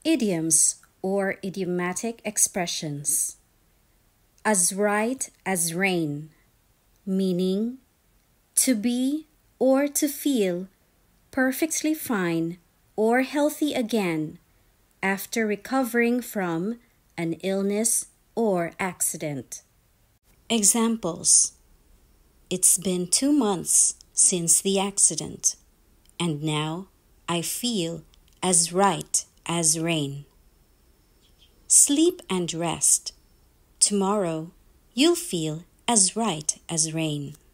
Idioms or idiomatic expressions. As right as rain, meaning to be or to feel perfectly fine or healthy again after recovering from an illness or accident. Examples: it's been 2 months since the accident, and now I feel as right as rain. Sleep and rest. Tomorrow you'll feel as right as rain.